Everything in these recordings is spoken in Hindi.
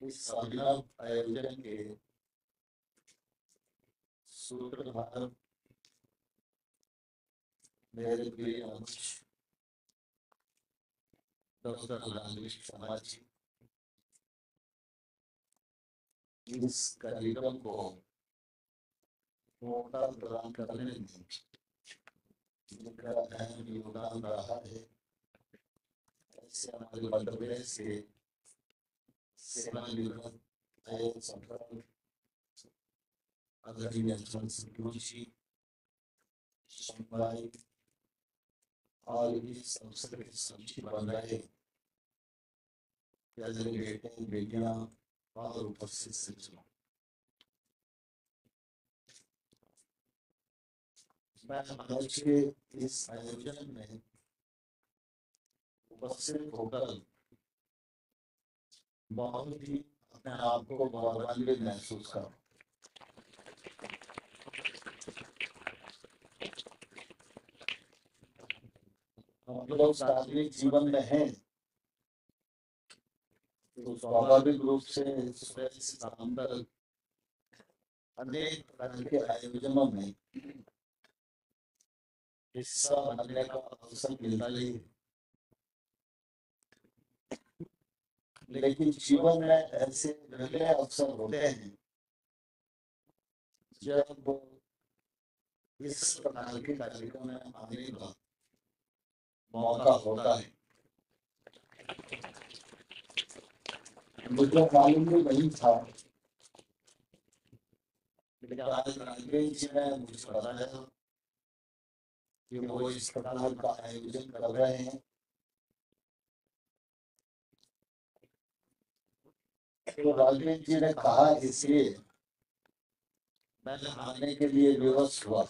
इस अभिनव आयोजन के सूत्रधार मेरे प्रिय अनुज डॉक्टर राजेश शर्मा जी इस कार्यक्रम को पूर्णता प्रदान करने में जिनका अहम योगदान रहा है, ऐसे हमारे मध्य प्रदेश के सेवानिवृत्त आईएएस अफसर आदरणीय यशवंत सिंह जी भाई और इस अवसर के साक्षी बन रहे प्यारे बेटे बेटियां और उपस्थित सज्जनों, मैं आज के इस आयोजन में उपस्थित होकर बहुत ही अपने आप को गौरवान्वित महसूस कर हम लोग सार्वजनिक जीवन में हैं तो स्वाभाविक रूप से सुबह से शाम तक अनेक प्रकार के आयोजनों में हिस्सा बनने का अवसर मिलता ही है, लेकिन जीवन में ऐसे पहले अवसर होते हैं जब इस प्रकार के कार्यक्रम में आने का मौका होता है। मुझे मालूम भी नहीं था, लेकिन आज राजेश जी ने मुझे बताया कि वो इस प्रकार का आयोजन कर रहे हैं। तो राजेश जी ने कहा, इसलिए मैं आने के लिए विवश हुआ,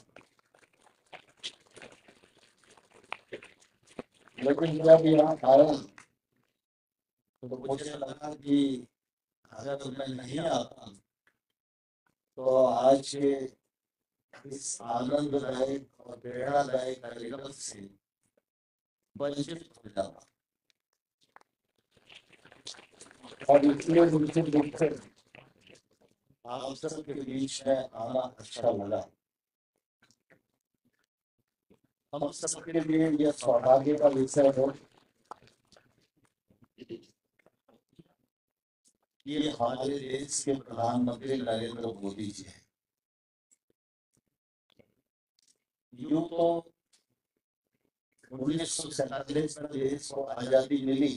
लेकिन जब यहाँ आया तो मुझे लगा कि अगर मैं नहीं आता तो आज के इस आनंददायक और प्रेरणादायक कार्यक्रम से वंचित हो जाता, और इसलिए मुझे दुख आप सबके बीच में आना अच्छा लगा। हम सबके लिए यह सौभाग्य का विषय है ये हमारे देश के प्रधानमंत्री नरेंद्र मोदी जी हैं। यूं तो 1947 में देश को आजादी मिली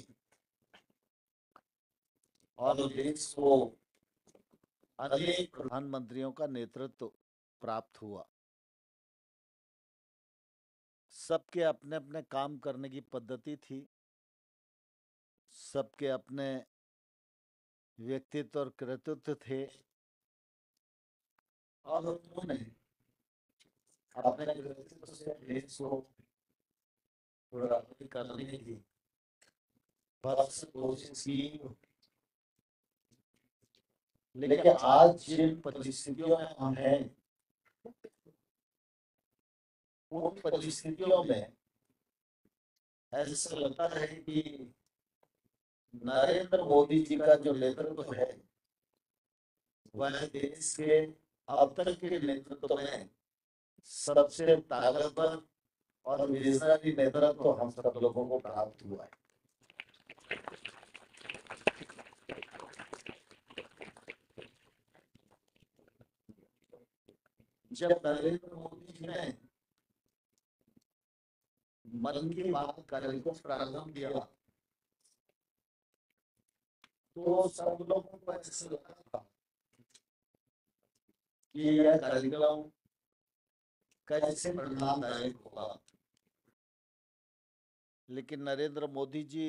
और देश को अनेक प्रधानमंत्रियों का नेतृत्व प्राप्त हुआ। सबके अपने अपने काम करने की पद्धति थी, सबके अपने व्यक्तित्व और कृतित्व थे, और उन्होंने अपने कृतित्व से देश को प्रभावित करने की भरसक कोशिश की। लेकिन आज जिन परिस्थितियों में हम हैं, उन परिस्थितियों में ऐसा लगता है कि नरेंद्र मोदी जी का जो नेतृत्व है वह देश के अब तक के नेतृत्व में सबसे ताकतवर और विजनरी नेतृत्व हम सब लोगों को प्राप्त हुआ है। जब नरेंद्र मोदी जी ने मन की बात कार्यक्रम प्रारंभ किया तो सब लोगों को ऐसा लगा था कि यह कार्यक्रम कैसे परिणामदायक होगा, लेकिन नरेंद्र मोदी जी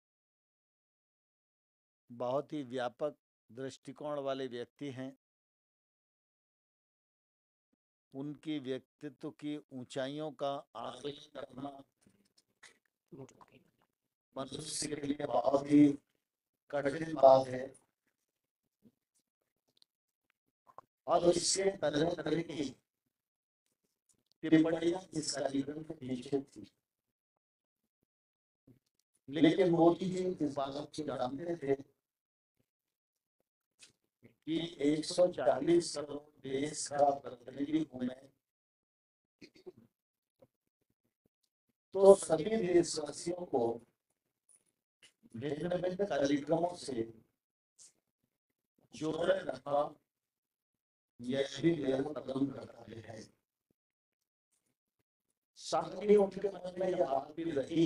बहुत ही व्यापक दृष्टिकोण वाले व्यक्ति हैं। उनकी व्यक्तित्व की ऊंचाइयों का आकलन करना मनुष्य के लिए बहुत ही कठिन बात है, और इसके तरह तरह की टिप्पणियां इस कार्यक्रम के पीछे थी। लेकिन मोदी जी इस बात को जानते थे कि 140 करोड़ देश का प्रतिनिधि हूं मैं, तो सभी देशवासियों को भिन्न भिन्न कार्यक्रमों से जोड़े रखा, यह भी मेरा परम कर्तव्य है। साथ ही उनके मन में यह बात भी रही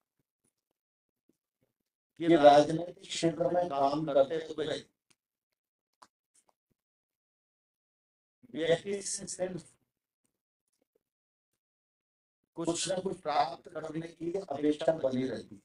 कि राजनीतिक क्षेत्र में काम करते हुए व्यक्ति से सिर्फ कुछ न कुछ प्राप्त करने की अपेक्षा बनी रहती।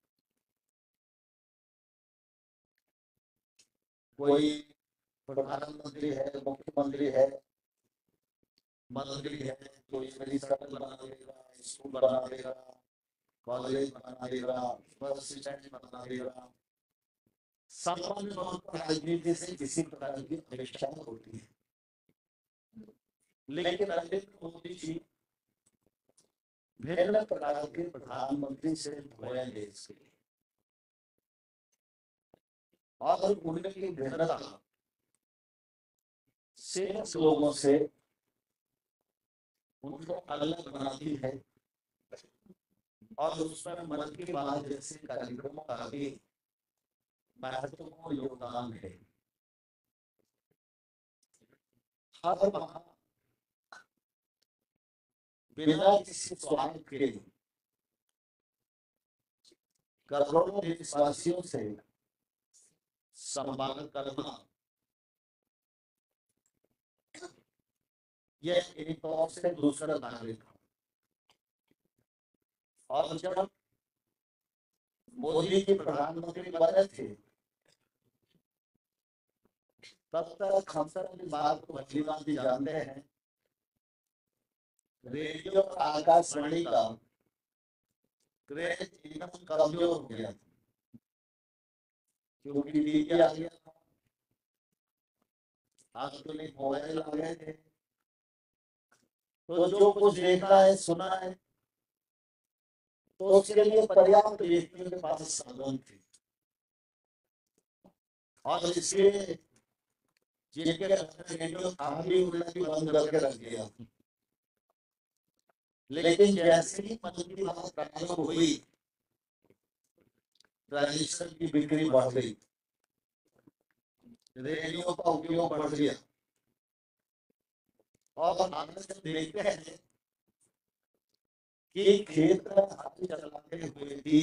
कोई प्रधानमंत्री है, मुख्यमंत्री है, मंत्री है, कोई मेरी सड़क बना देगा, स्कूल बना देगा, कॉलेज बना देगा, बस स्टैंड बना देगा। सामान्य तौर पर राजनीति से किसी प्रकार की अपेक्षाएं होती है, लेकिन नरेंद्र मोदी जी भिन्न प्रकार के प्रधानमंत्री से हुए देश के, और उनकी भिन्नता शेष लोगों से उनको अलग बनाती है, और उसमें मन की बात जैसे कार्यक्रमों का भी महत्वपूर्ण योगदान है। हर माह बिना किसी स्वार्थ के करोड़ों देशवासियों से संवाद करना, यह एक तौर से दूसरा नागरिक। और जब मोदी जी प्रधानमंत्री बने थे, तब तक हम सब इस बात को भली भांति जानते हैं, रेडियो और आकाशवाणी का क्रेज एकदम कमजोर हो गया था, क्योंकि टीवी आ गया था, आधुनिक मोबाइल आ गए थे, तो जो कुछ देखना है, सुना है, तो उसके लिए पर्याप्त व्यक्तियों के पास साधन थे। और इसलिए जिनके रेडियो था भी उन्होंने भी बंद करके रख दिया। लेकिन जैसे ही मन की बात प्रारंभ हुई, ट्रांजिस्टर की बिक्री बढ़ गई, रेडियो का उपयोग बढ़ गया, और हम जब देखते हैं कि खेत में हाथी चलाते हुए भी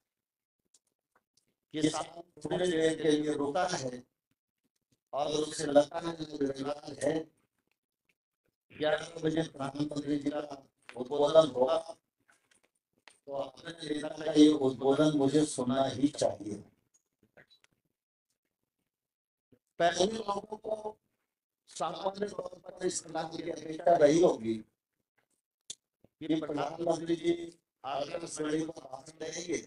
किसान थोड़ी देर के लिए रुका है, और उसे लगता है रोजगार है, 11 बजे प्रधानमंत्री जी का उद्बोधन होगा, तो अपने नेता का ये उद्बोधन मुझे सुनना ही चाहिए। पहले लोगों को सामान्य तौर पर इस प्रकार की अपेक्षा रही होगी कि प्रधानमंत्री जी आकाशवाणी को भाषण देंगे,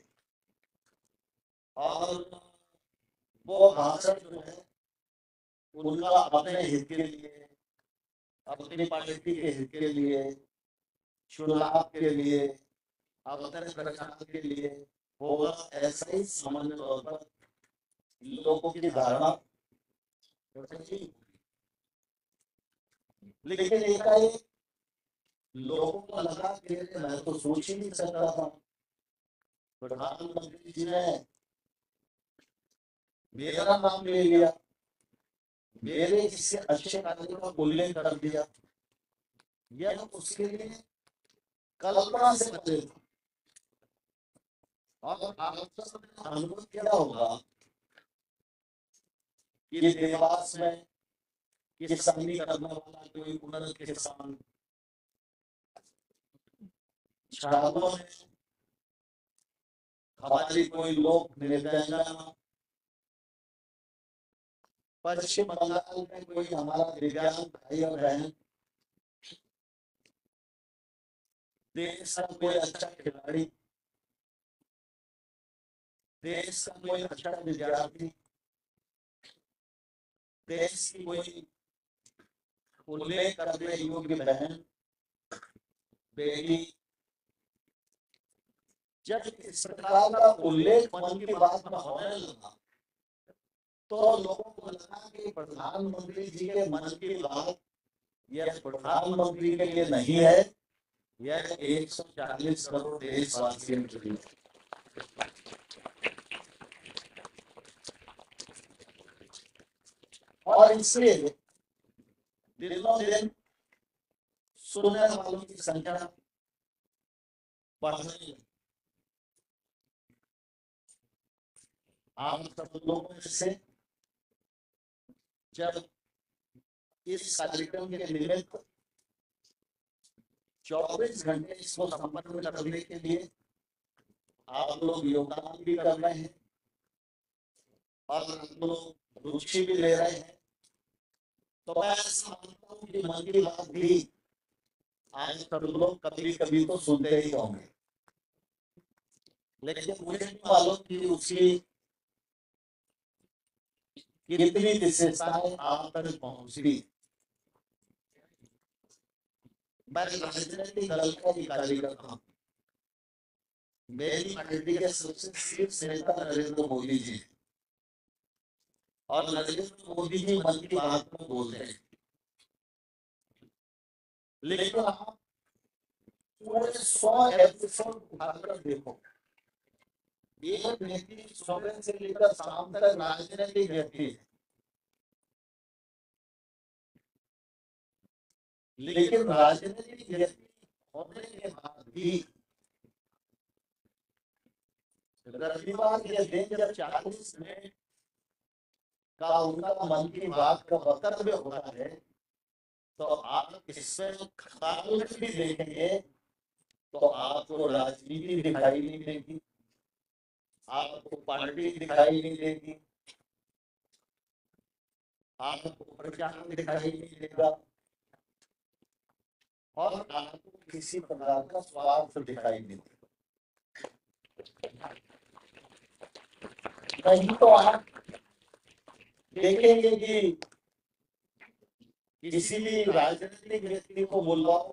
और वो भाषण जो है उनका अपने हित के लिए, अपनी पार्टी के हित के लिए, चुनाव के लिए, अपने प्रचार के लिए होगा, ऐसा ही सामान्य तौर पर लोगों की धारणा रही। लेकिन एकाएक लोगों को लगा कि मैं तो सोच ही नहीं सकता था, प्रधानमंत्री जी ने मेरा नाम ले लिया, मेरे किसी अच्छे कार्य का उल्लेख कर दिया, यह उसके लिए कल्पना से परे था। और आप सबने अनुभव किया होगा कि देवास में किसानी करने वाला कोई उन्नत किसान, झाबुआ में हमारी कोई लोक नृत्यांगना, पश्चिम बंगाल में कोई हमारा दिव्यांग भाई और बहन, देश का कोई अच्छा खिलाड़ी, देश का कोई अच्छा विद्यार्थी, देश की कोई उल्लेख करने योग्य बहन, बेटी, जब इस प्रकार का उल्लेख मन की बात में होने लगा, तो लोगों को लगा कि प्रधानमंत्री जी के मन की बात यह प्रधानमंत्री के लिए नहीं है, यह 140 करोड़ देशवासियों के लिए। और इसलिए दिनों दिन सुनने वालों की संख्या बढ़ रही है। आप सब लोगों से जब इस कार्यक्रम के निमित्त 24 घंटे इसको संपन्न करने के लिए आप लोग योगदान भी कर रहे हैं और आप लोग रुचि भी ले रहे हैं, तो मैं ऐसा मानता हूँ कि मन की बात भी आप सब लोग कभी कभी तो सुनते ही होंगे, लेकिन मुझे नहीं मालूम कि उसकी कितनी विशेषताएं आप तक पहुंचती। मैं राजनीतिक दल का भी कार्यकर्ता हूँ। मेरी पार्टी के सबसे शीर्ष नेता नरेंद्र मोदी जी और नरेंद्र मोदी जी मन की बात को बोलते हैं, लेकिन आप पूरे 100 एपिसोड उठाकर देखो, एक व्यक्ति सुबह से लेकर शाम तक राजनीतिक व्यक्ति है, लेकिन राजनीतिक व्यक्ति होने के बाद भी रविवार के दिन जब 40 मिनट का उनका मन की बात का वक्तव्य होता है, तो आप इसमें खटाल में भी देखेंगे तो आपको राजनीति दिखाई नहीं देगी, आपको पार्टी दिखाई नहीं देगी, आपको प्रचार दिखाई नहीं देगा और आपको किसी प्रकार का स्वार्थ दिखाई नहीं देगा। नहीं तो आप देखेंगे कि किसी भी राजनीतिक व्यक्ति को बुलवाओ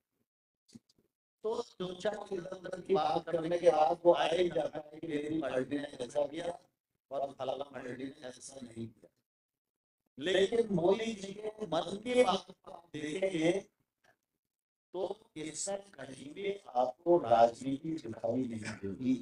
तो 2-4 इधर की बात करने के बाद वो आ ही जाता है कि मेरी पार्टी ने ऐसा किया और फलाना पार्टी ने ऐसा नहीं किया। लेकिन मोदी जी के मन की बात आप देखेंगे तो इससे कहीं भी आपको राजनीति दिखाई नहीं देगी।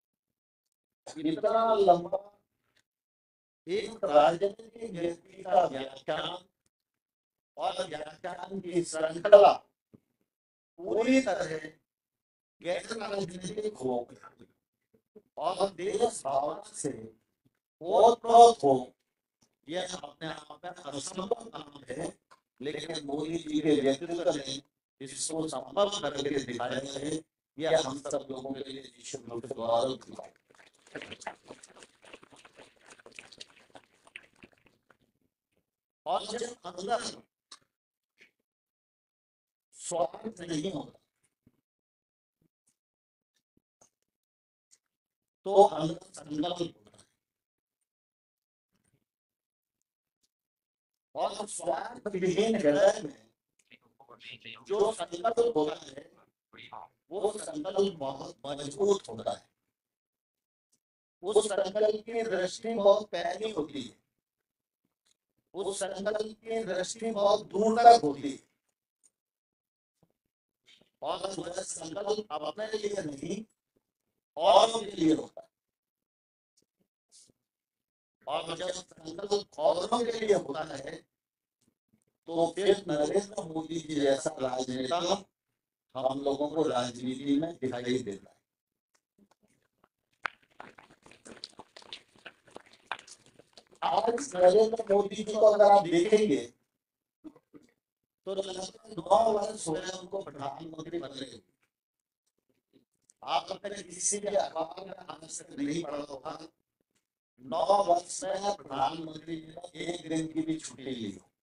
इतना लंबा एक राजनीतिक व्यक्ति का व्याख्यान और व्याख्यान की श्रृंखला पूरी तरह गैर राजनीतिक हो और देश भावना से ओतप्रोत हो, यह अपने आप में असंभव काम है, लेकिन मोदी जी के व्यक्तित्व ने इसको संभव करके दिखाया है। यह हम सब लोगों के लिए निश्चित रूप से गौरव की बात है। और जब अंदर स्वार्थ नहीं होता तो अंदर संकल्प होता है, और स्वार्थ विहीन हृदय में जो संकल्प होता है वो संकल्प बहुत मजबूत होता है। उस संकल्प की दृष्टि बहुत पैनी होती है, उस संकल्प की दृष्टि बहुत दूर तक होती है और वह संकल्प अपने लिए नहीं औरों के लिए होता है। और जब संकल्प औरों के लिए होता है तो फिर नरेंद्र मोदी जी जैसा राजनेता हम लोगों को राजनीति में दिखाई देता है। आज नरेंद्र मोदी जी को अगर आप देखेंगे तो लगभग 9 वर्ष हो गए उनको प्रधानमंत्री बन रहे। आप अपने किसी भी अखबार में आज तक नहीं पढ़ा होगा 9 वर्ष में प्रधानमंत्री जी ने एक दिन की भी छुट्टी ली हो,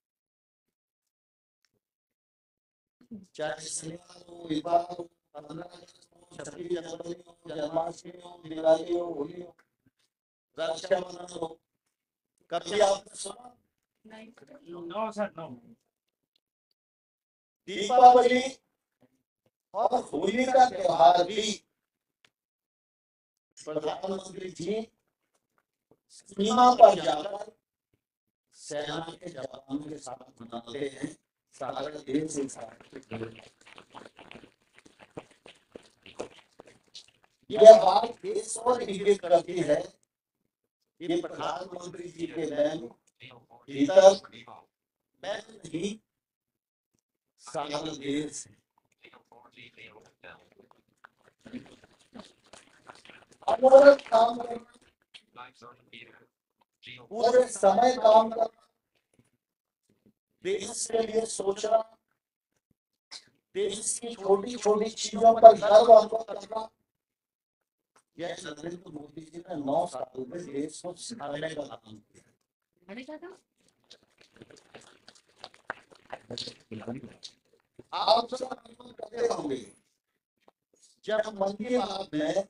चाहे शनिवार हो, इतवार हो, 15 अगस्त हो, 26 जनवरी हो, जन्माष्टमी हो, दिवाली हो, होली हो, रक्षाबंधन हो, कभी आपने सुना? No, sir, no. दीपावली और होली का त्योहार भी प्रधानमंत्री जी सीमा पर जाकर सेना के जवानों के साथ मनाते हैं, सारा देश एक साथ। यह बात देश और इंगित करती है कि प्रधानमंत्री जी के मैन भीतर मैन नहीं, सारा देश है। अनवरत काम करना, पूरे समय काम करना, देश के लिए सोचना, देश की छोटी छोटी चीजों पर गर्व अनुभव करना, यह नरेंद्र मोदी जी ने 9 साल में देश को सिखाने का काम किया। आप सब अनुभव करते होंगे, जब मन की बात में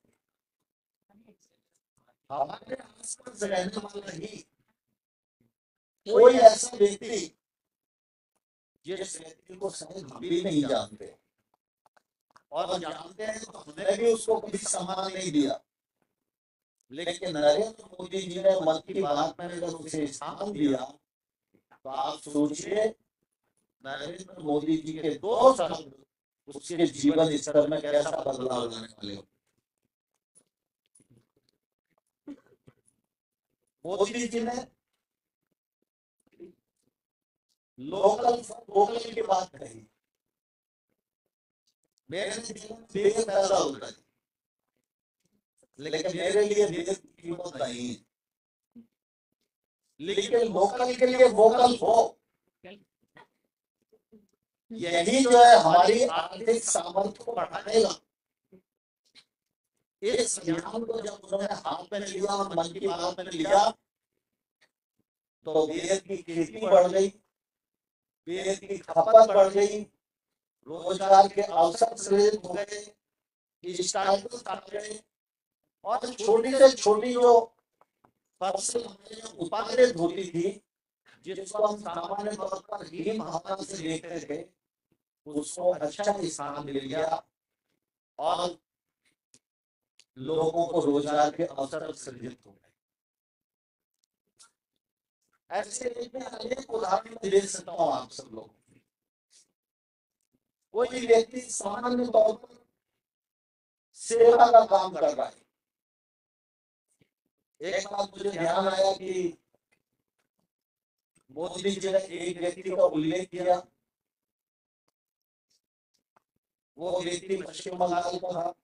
हमारे आसपास रहने वाला ही कोई ऐसा व्यक्ति जिस व्यक्ति को शायद हम भी नहीं जानते, और जानते हैं तो हमने भी उसको कभी सम्मान नहीं दिया, लेकिन नरेंद्र मोदी जी ने मन की बात में अगर उसे स्थान दिया, तो आप सोचिए नरेंद्र मोदी जी के 2 शब्द उसके जीवन स्तर में कैसा बदलाव लाने वाले हो। मोदी जी ने लोकल वोकल की बात कही। मेरे जीवन में बेग पैदा होता है, लेकिन मेरे लिए बेग की कीमत नहीं है, लेकिन लोकल के लिए वोकल हो, यही जो है हमारी आर्थिक सामर्थ्य को बढ़ाएगा। इस अभियान को जब उन्होंने हाथ में लिया और मन की बात में लिया, तो बेग की खेती बढ़ गई, बेग की खपत बढ़ गई, रोजगार के अवसर सृजित हो गए, स्टार्टअप आ गए, और छोटी से छोटी जो फसल उत्पादित होती थी, जिसको हम सामान्य तौर पर हीन भावना से देखते थे, उसको अच्छा स्थान मिल गया और लोगों को रोजगार के अवसर सृजित हो गए। ऐसे अनेक उदाहरण मैं दे सकता हूँ आप सब लोग। कोई व्यक्ति सामान्य तौर पर सेवा का काम कर रहा है। एक बात मुझे ध्यान आया कि मोदी जी ने एक व्यक्ति का उल्लेख किया, वो व्यक्ति पश्चिम बंगाल का था।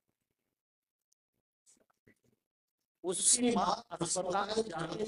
उसकी मां अस्पताल जाते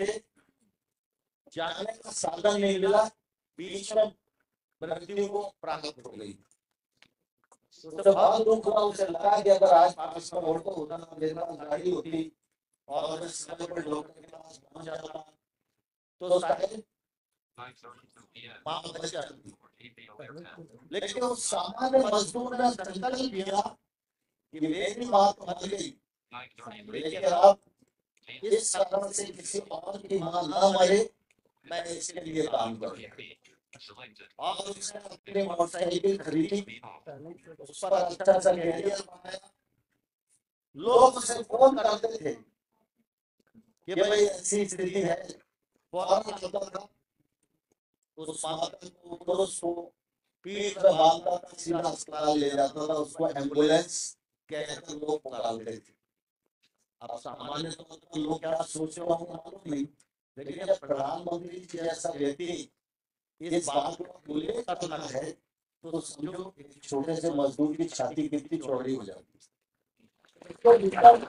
जाने का साधन नहीं मिला, बीच में मृत्यु को प्राप्त हो गई। तो बहुत दुख हुआ, उसे लगा कि अगर आज पास में ऑटो होता, मेरे पास गाड़ी होती और मैं समय पर डॉक्टर के पास पहुंच जाता, तो शायद मां बच जाती। लेकिन उस सामान्य मजदूर ने संकल्प लिया कि मेरी मां तो मर गई, लेकिन अब इस कारण से किसी और की मां न मरे, मैं इसके लिए काम करूंगा। और उसने अपनी मोटरसाइकिल खरीदी, उस पर अच्छा सा कैरियर बनाया। लोग उसे फोन करते थे कि भाई ऐसी स्थिति है, फौरन आता था, उस माता को पुरुष को पीठ में बांधता था, सीधा अस्पताल ले जाता था, उसको एम्बुलेंस कहकर लोग पुकारते थे। अब सामान्य तौर पर लोग क्या सोच रहे होंगे मालूम नहीं, लेकिन जब प्रधानमंत्री जी जैसा व्यक्ति इस बात को उल्लेख करना है, तो समझो एक छोटे से मजदूर की छाती कितनी चौड़ी हो जाती है, तो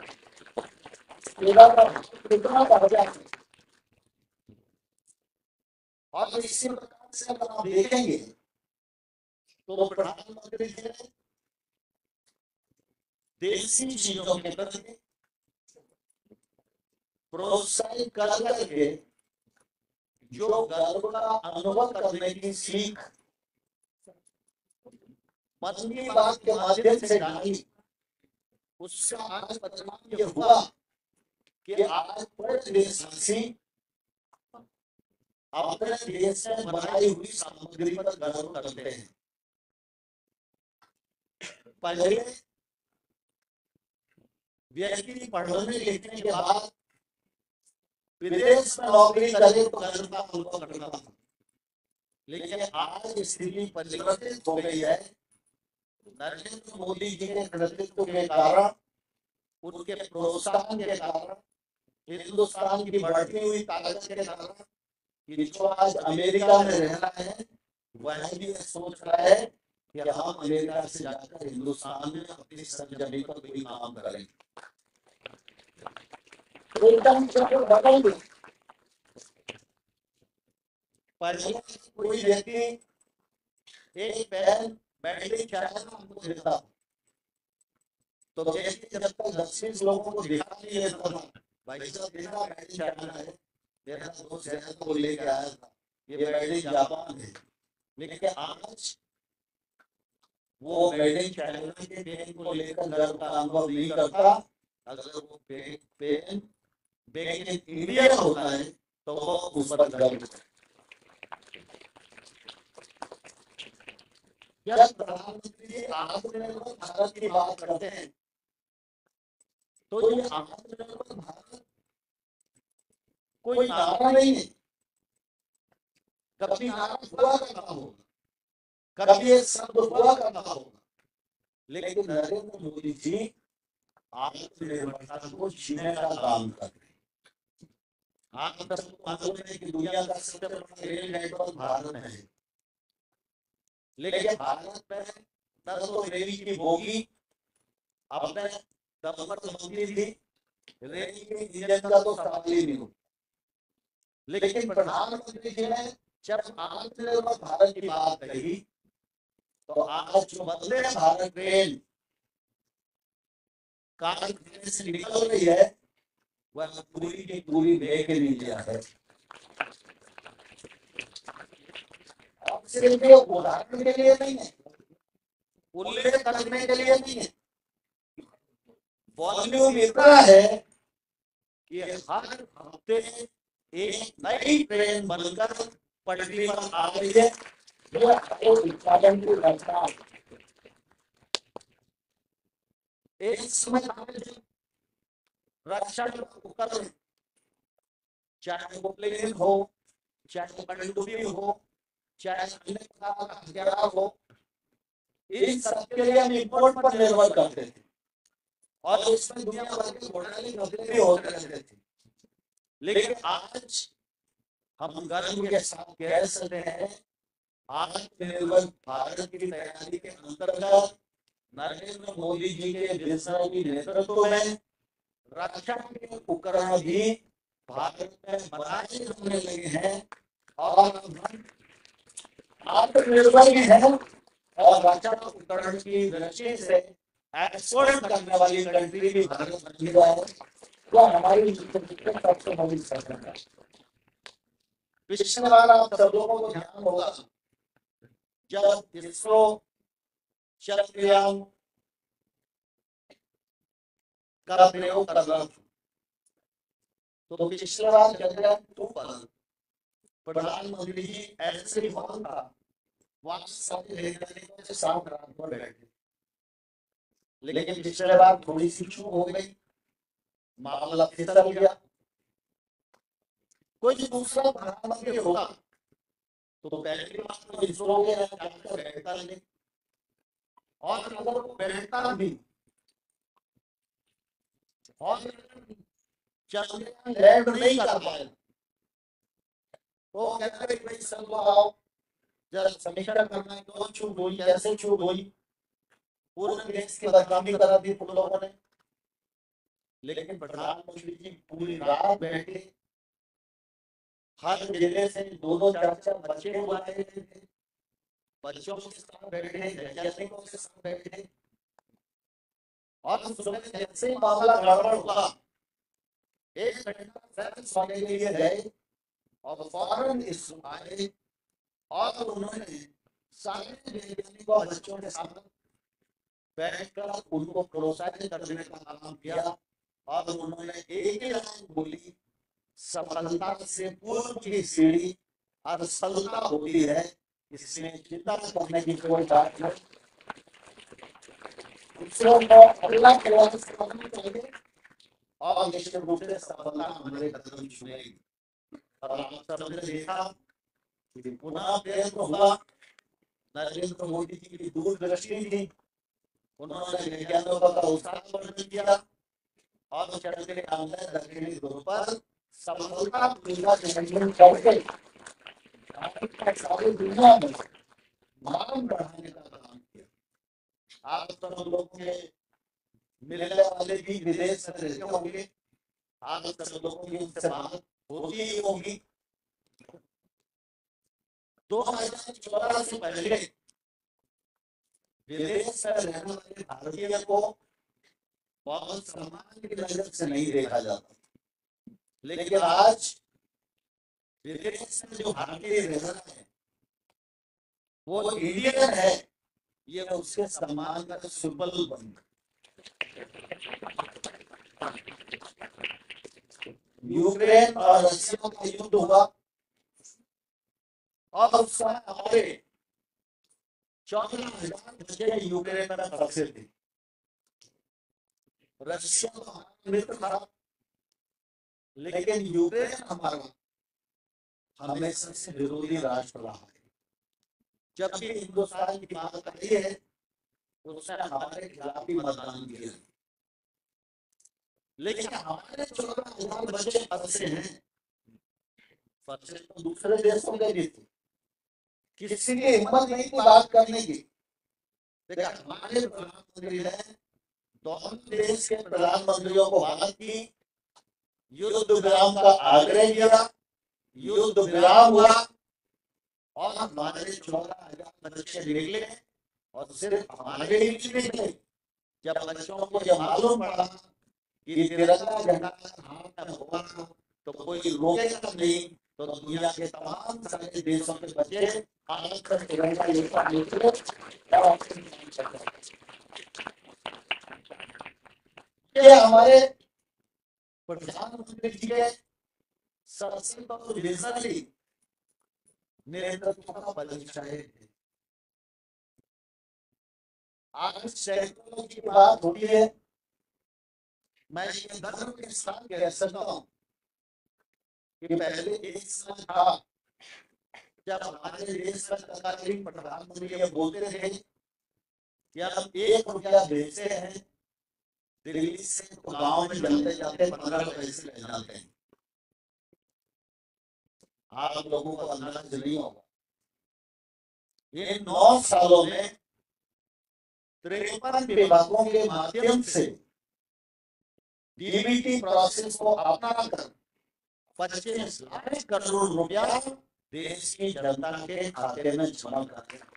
कितना बढ़ जाता है। और इसी प्रकार से अगर आप देखेंगे तो प्रधानमंत्री जी ने देसी चीजों के प्रति प्रोत्साहित कर करके जो गर्व का अनुभव करने की सीख मन की बात के माध्यम से डाली, उसका आज परिणाम ये हुआ कि आज पूरे देशवासी अपने देश में बनाई हुई सामग्री पर गर्व करते हैं। पहले व्यक्ति पढ़ने लिखने के बाद विदेश में नौकरी करे तो गर्व का अनुभव करता था, लेकिन आज स्थिति परिवर्तित हो गई है। नरेंद्र मोदी जी के नेतृत्व के कारण, उनके प्रोत्साहन के कारण, हिंदुस्तान की बढ़ती हुई ताकत के कारण, कि जो आज अमेरिका में रह रहा है वह भी सोच रहा है कि हम अमेरिका से जाकर हिंदुस्तान में अपनी सरजमी पर कोई काम करें। एकदम बदल गई। पहले कोई व्यक्ति एक बैल बैटरी चाहे हमको देता, तो व्यक्ति जब तक 10-20 लोगों को दिखा नहीं देता था, भाई साहब देखा बैटरी चाइना है, मेरा दोस्त है तो लेके आया था, ये बैटरी जापान है। लेकिन आज वो बैटरी चाइना के पेन को लेकर गर्व का अनुभव नहीं करता। अगर वो पेन मेक इन इंडिया होता है तो वो उस पर गर्व करता है। जब प्रधानमंत्री जी आत्मनिर्भर भारत की बात करते हैं तो ये आत्मनिर्भर भारत कोई नारा नहीं है, कभी नारा हुआ करना होगा, कभी एक शब्द हुआ करना होगा, लेकिन नरेंद्र मोदी जी आत्मनिर्भरता को जीने का काम कर रहे हैं। आप सबको मालूम है कि दुनिया का सबसे बड़ा रेल नेटवर्क भारत में है, लेकिन भारत में न तो रेल की बोगी अपने दम पर चलती थी, रेल के इंजन का तो सवाल ही नहीं हो। लेकिन प्रधानमंत्री जी ने जब आत्मनिर्भर भारत की बात कही तो आज जो वंदे भारत ट्रेन कारखाने से निकल रही है वह पूरी की पूरी मेक इन इंडिया है। अब सिर्फ ये उदाहरण के लिए नहीं है, उल्लेख करने के लिए नहीं है, वॉल्यूम इतना है कि हर हफ्ते एक नई ट्रेन बनकर पटरी पर आ रही है। उत्पादन की रफ्तार एक समय रक्षा उपकरण, चाहे वो प्लेन हो, चाहे पनडुब्बी हो, चाहे अन्य प्रकार का हथियार हो, इन सब के लिए हम इंपोर्ट पर निर्भर करते थे और इसमें दुनिया भर के घोटाले भी होते रहते थे। लेकिन आज हम गर्व के साथ कह सकते हैं आत्मनिर्भर भारत की तैयारी के अंतर्गत नरेंद्र मोदी जी के विजनरी नेतृत्व में रक्षा के उपकरण भी भारत में बनाए जाने लगे हैं और आत्मनिर्भर भी है और रक्षा उपकरण की दृष्टि से एक्सपोर्ट करने वाली कंट्री भी भारत बन गया है। तो हमारी सबसे बड़ी सफलता पिछले बार आप सब लोगों को ध्यान होगा जब इसरो चंद्रयान का प्रयोग कर रहा था तो पिछले बार चंद्रयान 2 पर प्रधानमंत्री जी ऐसे भवन था वहां सारे वैज्ञानिकों के साथ रात भर बैठे, लेकिन पिछले बार थोड़ी सी चूक हो गई, मामला फिसल गया। कोई दूसरा प्रधानमंत्री होगा तो पहली बार तो इसरो के जाकर बैठता नहीं, और अगर वो बैठता भी और चंद्रयान लैंड नहीं कर पाए तो कहते हैं भाई सब आओ जरा समीक्षा करना है, क्यों चूक हुई, कैसे चूक हुई, पूरे देश की बदनामी करा दी तुम लोगों ने। लेकिन प्रधानमंत्री जी पूरी रात बैठे, हर जिले से 2-2 4-4 बच्चे बुलाए थे, बच्चों के साथ बैठे, वैज्ञानिकों के साथ बैठे, और सुबह जैसे मामला गड़बड़ हुआ 1 घंटा रेफरेंस होने के लिए गए और फौरन इसरो आए और उन्होंने सारे वैज्ञानिकों और बच्चों के साथ बैठकर उनको प्रोत्साहित करने का काम किया और उन्होंने एक ही लाइन बोली, सफलता से पूर्व की सीढ़ी असफलता होती है, इसमें चिंता करने की कोई बात नहीं। अल्लाह प्रयास करना चाहिए और निश्चित रूप से सफलता हमारे कदम छुएगी। और आप सबने देखा कि पुनः प्रयत्न हुआ। नरेंद्र मोदी जी की दूरदृष्टि थी, उन्होंने वैज्ञानिकों का उत्साह वर्धन किया और चंद्र के अंदर दक्षिणी ध्रुव पर सफलतापूर्वक लैंडिंग करके सारी दुनिया में मान बढ़ाने का काम किया। आप सब लोगों के मिलने वाले भी विदेश से रहते होंगे, आप सब लोगों की उनसे बात होती ही होगी। 2014 से पहले विदेश से रहने वाले भारतीय को बहुत सम्मान की नजर से नहीं देखा जाता, लेकिन आज विदेश में जो भारतीय रह रहा है वो इंडियन है, ये उसके सम्मान का सिंबल बन गया। यूक्रेन और रशिया का युद्ध हुआ और उस समय हमारे 14,000 बच्चे यूक्रेन में फंसे थे। रशिया तो हमारा मित्र था, लेकिन यूक्रेन हमारा हमेशा से विरोधी राष्ट्र रहा है। जब भी हिंदुस्तान की बात आई है उसने हमारे खिलाफ ही मतदान किया, लेकिन हमारे 14,000 बच्चे फंसे हैं, फंसे तो दूसरे देशों के भी थे। किसी की हिम्मत नहीं थी बात करने की। देखा, हमारे प्रधानमंत्री ने दोनों देश के प्रधानमंत्रियों को बात की, युद्ध विराम का आग्रह किया, युद्ध विराम हुआ और हमारे 14,000 बच्चे निकले। और सिर्फ हमारे ही निकले, जब बच्चों को यह मालूम पड़ा कि तिरंगा झंडा हाथ में होगा तो कोई रोकेगा नहीं, तो दुनिया के तमाम सारे देशों के बच्चे हाथ पर तिरंगा लेकर निकले। ये हमारे प्रधानमंत्री जी के सबसे बड़ी विजनरी नेतृत्व का परिचय है। आज टेक्नोलॉजी की बात होती है, मैं ये गर्व के साथ कह सकता हूँ कि पहले एक समय था जब हमारे देश में तत्कालीन प्रधानमंत्री ये बोलते थे कि हम 1 रुपया भेजते हैं दिल्ली से तो गांव में जाते जाते 15 पैसे रह जाते हैं। आप लोगों को अंदाज नहीं होगा, इन 9 सालों में 53 विभागों के माध्यम से डीबीटी प्रोसेस को अपनाकर 25 लाख करोड़ रुपया देश की जनता के खाते में जमा कर दिया।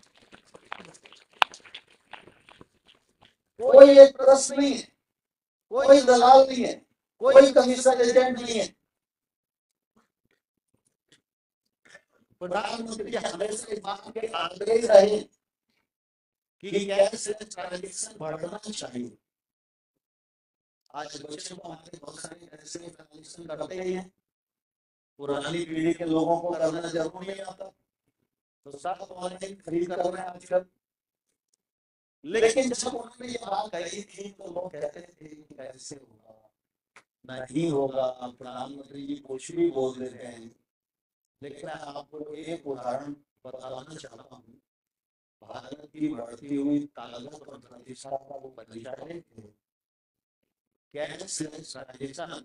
कोई एक ट्रस्ट नहीं है, कोई दलाल नहीं है, कोई कमीशन एजेंट नहीं है। प्रधानमंत्री हमेशा इस बात के आग्रही रहे कि कैश ट्रांजैक्शन बढ़ना चाहिए। आज बच्चे को हमारे बहुत सारे ऐसे ट्रांजैक्शन करते ही हैं, पुरानी पीढ़ी के लोगों को करना जरूर नहीं आता, तो सब ऑनलाइन खरीद कर रहे हैं आजकल। लेकिन जब उन्होंने ये बात कही थी तो लोग कहते थे कि कैसे होगा, नहीं होगा, प्रधानमंत्री जी कुछ भी बोल देते हैं। लेकिन मैं आपको एक उदाहरण बताना चाहता हूँ। भारत की बढ़ती हुई ताकत और प्रतिष्ठा का वो परिचय है कैशलेस ट्रांजैक्शन,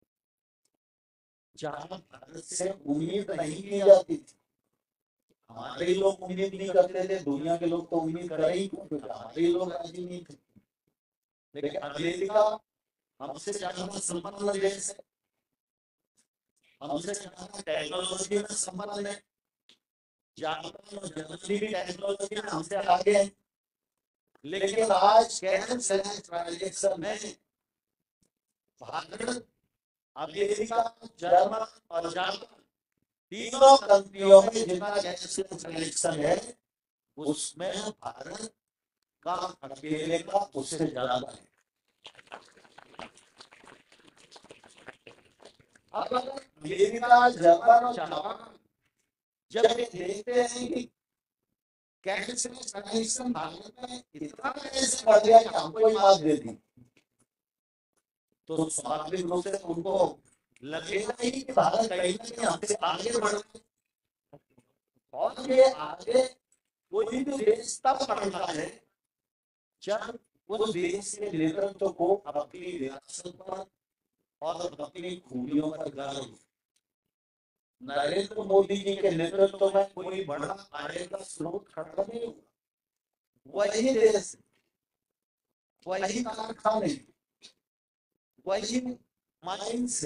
जहां भारत से उम्मीद नहीं की जाती थी। हमारे ही लोग उम्मीद नहीं करते थे, दुनिया के लोग तो उम्मीद कर ही क्यों, क्योंकि हमारे ही लोग राजी नहीं थे। लेकिन अमेरिका हमसे ज्यादा संपन्न देश है, हमसे ज्यादा टेक्नोलॉजी में संपन्न है, जापान और जर्मनी भी टेक्नोलॉजी में हमसे आगे है। लेकिन आज कैशलेस ट्रांजैक्शन में भारत, अमेरिका, जर्मन और जापान तीनों कंट्रियों में जितना कैशलेस ट्रांजैक्शन है उसमें भारत का अकेले का उससे ज्यादा है। अब अमेरिका, जर्मन और जापान जब ये देखते हैं कि कैशलेस ट्रांजैक्शन भारत में इतना कैसे बढ़ गया कि हमको ही मात दे दी, तो स्वाभाविक रूप से उनको लगेगा ही कि भारत कहीं ना कहीं हमसे आगे बढ़ रहा है। और ये आगे कोई भी देश तब बढ़ता है जब उस देश के नेतृत्व को अपनी विरासत पर और अपनी खूबियों पर गर्व हो। नरेंद्र मोदी जी के नेतृत्व में कोई बड़ा आय का स्रोत खड़ा नहीं हुआ। वही देश, वही कारखाने, वही माइंस,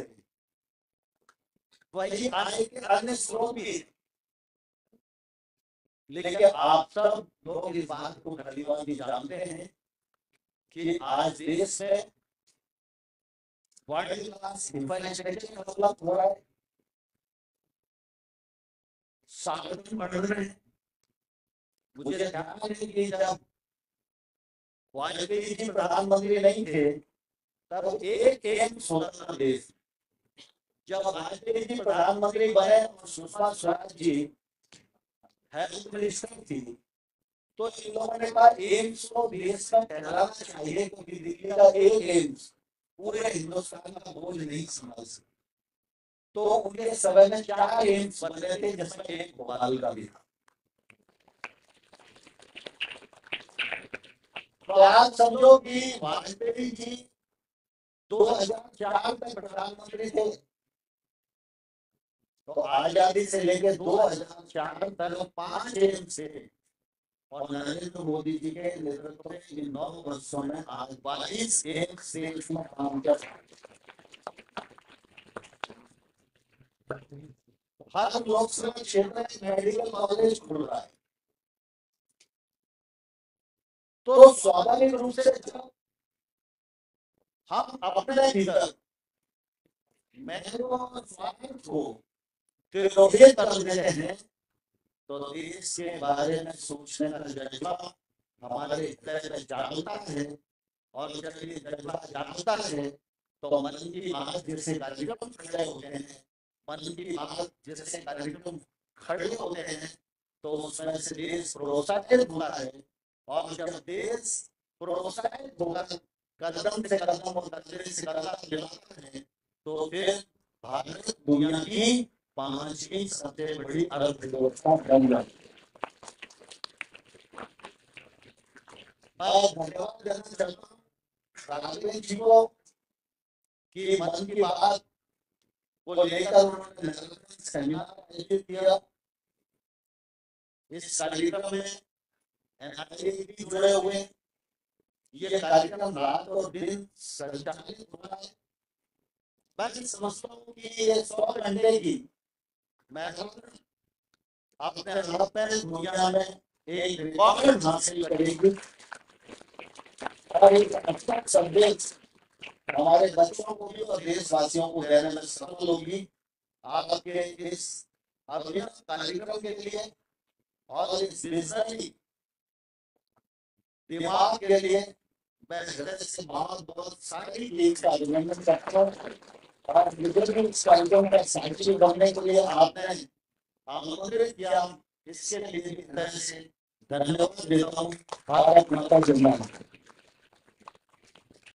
वही आय के अन्य स्रोत भी। लेकिन आप सब लोग इस बात को भलीभांति जानते हैं कि आज देश में वर्ल्ड क्लास इंफ्रास्ट्रक्चर डेवलप हो रहा है, साधन बढ़ रहे हैं। मुझे ध्यान है कि जब वाजपेयी जी प्रधानमंत्री नहीं थे तब एक एम्स होता था देश। जब वाजपेयी जी प्रधानमंत्री बने और सुषमा स्वराज जी हेल्थ मिनिस्टर थी तो इन लोगों ने कहा एम्स को देश में फैलाना चाहिए क्योंकि दिल्ली का एक एम्स पूरे हिंदुस्तान का बोझ नहीं संभाल सकता। तो उनके समय में 4 एम्स बन रहे थे जिसमें एक भोपाल का भी था। तो आप समझो कि वाजपेयी जी 2004 तक प्रधानमंत्री थे। तो आजादी से लेकर 2004 तक 5 एम्स थे और नरेंद्र मोदी जी के नेतृत्व में इन 9 वर्षों में आज 22 एम्स देश में काम कर हर लोकसभा क्षेत्र में मेडिकल कॉलेज खुल रहा है। तो स्वाभाविक रूप से जब हम अपने भीतर स्वार्थ को तिरोहित कर देते हैं तो देश के बारे में सोचने का जज्बा हमारे भीतर जागता है। और जब ये जज्बा जागता है तो मन की बात जैसे कार्यक्रम खड़े होते हैं, मन की बात जैसे कार्यक्रम खड़े होते हैं तो उसमें से देश प्रोत्साहित होता है। और जब देश प्रोत्साहित होकर कदम से कदम और कदम से कदम मिलाता है तो फिर भारत दुनिया की 5वीं सबसे बड़ी अर्थव्यवस्था बन जाती है। धन्यवाद देना चाहता हूँ राघवेंद्र जी को कि मन की बात को लेकर उन्होंने सेमिनार आयोजित किया। इस कार्यक्रम में एनआईए भी जुड़े हुए। ये कार्यक्रम रात और दिन संचालित हो रहा है। मैं समझता हूँ कि ये 100 घंटे की मैं अपने आप में दुनिया में एक रिकॉर्ड हासिल करेगी और एक अच्छा संदेश हमारे बच्चों को भी और देशवासियों को देने में सफल होगी। आपके इस अभिनव कार्यक्रम के लिए और इस विजनरी दिमाग के लिए मैं हृदय से बहुत सारी चीज का अभिनंदन करता हूँ। और इस कार्यक्रम का साक्षी बनने के लिए आपने आमंत्रित किया, इसके लिए भी हृदय से धन्यवाद देता हूँ। भारत माता जय।